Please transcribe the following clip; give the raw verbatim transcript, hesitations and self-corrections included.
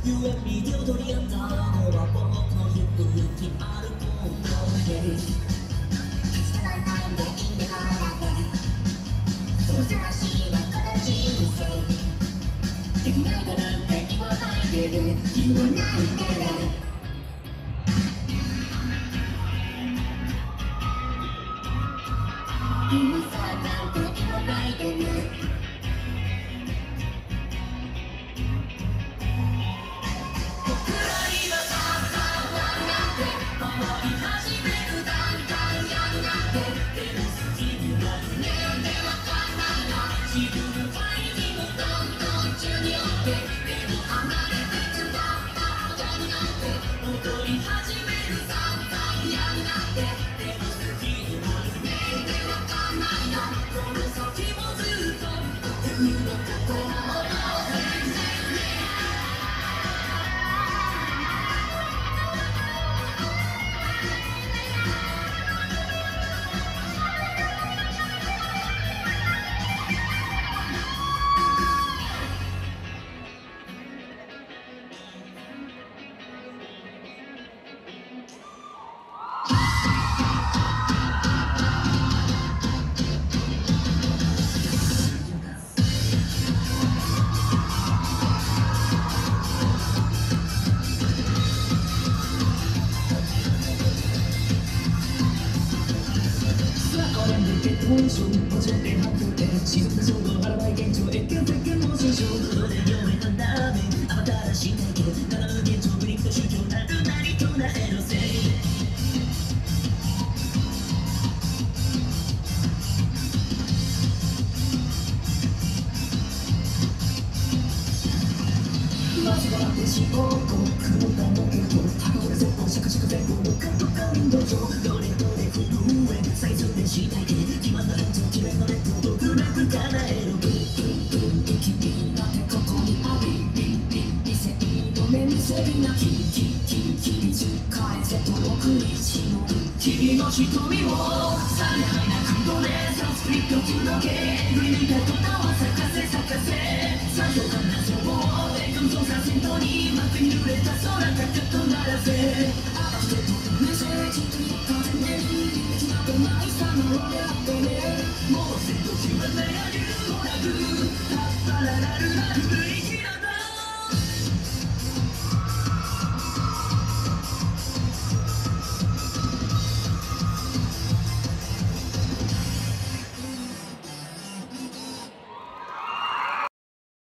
You and me 彩り合ったのは僕のゆくゆきあるもので汚いタイムでいいねからで難しいなこの人生できないだなんて言わないで言わないで今さなんて言わないでね僕ら今ささなんなんて回り始めるだんだんやんなってでも好きになるねでわかんないな自分の会にもどんどん中に寄ってでも離れてくばっかことになって踊り始めるだんだんやんなってでも好きになるねでわかんないなこの先もずっと僕の心の全然文章補助点発表点自分の衝動腹ばい現状越見絶見モーション衝動で読めたダメアバターらしい体験斜む現状グリップと主張なるなりとなエロセまずは星をこう雲がのけと箱が前方シャカシャカ前方のカットカウンド上どれどれ震え最速でしたいけ決まった返事きれいなレッド僕なく叶えろブンブンブン君なんてここにありビンビン理性の目見せるなキンキンキンキン返せと僕にしのる君の瞳をされないな空洞でサンスクリプト広げ振り抜いた途端は咲かせ咲かせ最初からそう感動させんとに幕に濡れた空がちょっと鳴らせアクセントメッセージに風ね決まってないさの俺あってねもうせんときはないありゅうもなくタッパララルラル